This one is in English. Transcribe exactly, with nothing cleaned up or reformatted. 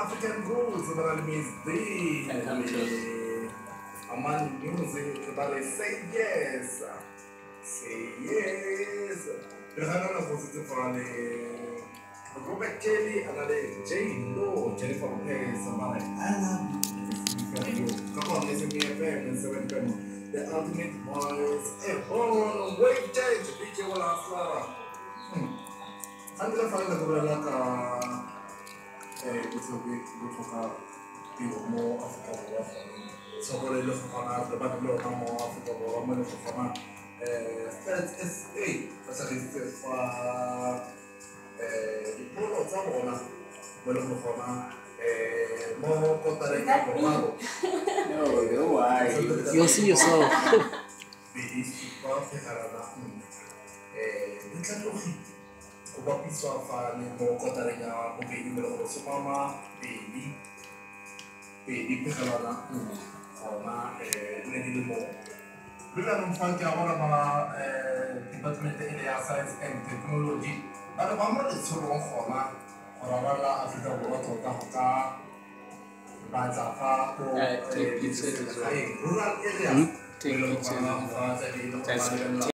African rules that means the among music that they say yes. Say yes. The Hannah positive for the Robert Kelly and the J Lo, Jennifer Lopez, somebody. I love you. Come on, listen to me a pen and seven pen. The ultimate boys. Hey, hold on, wait, change. D J Walla. I'm going to find a like a. It's a bit difficult. More African. So, what I look for the Bible, more African, or I'm going to come. S A, that's a list for the polo Zamona, Melofona, more Costa Rica, no, no, why? You'll see yourself. Kuba piswa fa ni mo Costa Rica, mo baby mo Supama, baby, baby pekala na, ona nedi mo. Bila numfanki agora para department de science and technology. Ada vamos de suru khona, ora la Africa bola tota hota. Ba zafa ko rural area.